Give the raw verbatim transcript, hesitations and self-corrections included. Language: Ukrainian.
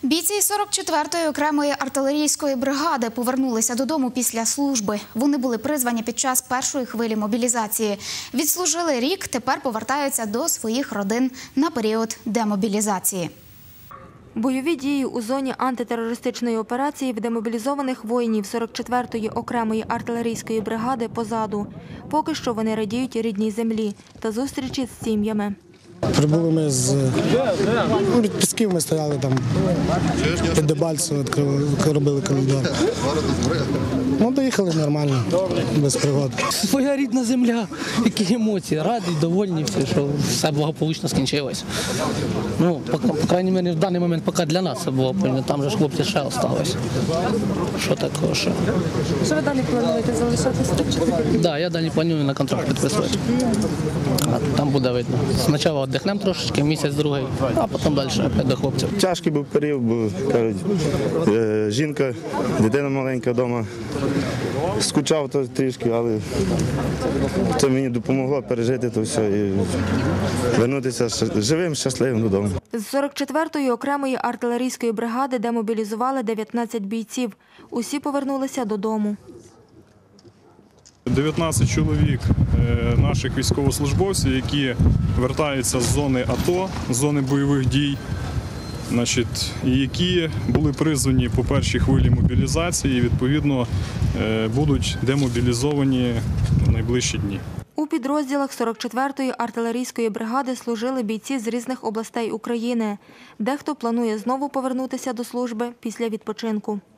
Бійці сорок четвертої окремої артилерійської бригади повернулися додому після служби. Вони були призвані під час першої хвилі мобілізації. Відслужили рік, тепер повертаються до своїх родин на період демобілізації. Бойові дії у зоні антитерористичної операції в демобілізованих воїнів сорок четвертої окремої артилерійської бригади позаду. Поки що вони радіють рідній землі та зустрічі з сім'ями. Прибули ми з ну, від Пісків, ми стояли там під Дебальцево, робили коридор. Ну, доїхали нормально, без пригод. Своя рідна земля, які емоції, раді, довольні всі, що все благополучно скінчилось. Ну, по, по крайній мірі, в даний момент поки для нас це було, там же ж хлопці ще залишилось. Що такого ще? Що ви далі плануєте залишатися? Так, да, я далі планую на контракт підписувати. А там буде видно. Спочатку віддихнемо трошечки, місяць-другий, а потім далі опять до хлопців. Тяжкий був період, бо, кажуть, жінка, дитина маленька вдома. Скучав то трішки, але це мені допомогло пережити то все і повернутися живим, щасливим додому. З сорок четвертої окремої артилерійської бригади демобілізували дев'ятнадцять бійців. Усі повернулися додому. дев'ятнадцять чоловік наших військовослужбовців, які вертаються з зони АТО, з зони бойових дій, значить, і які були призвані по першій хвилі мобілізації і, відповідно, будуть демобілізовані в найближчі дні. У підрозділах сорок четвертої артилерійської бригади служили бійці з різних областей України. Дехто планує знову повернутися до служби після відпочинку.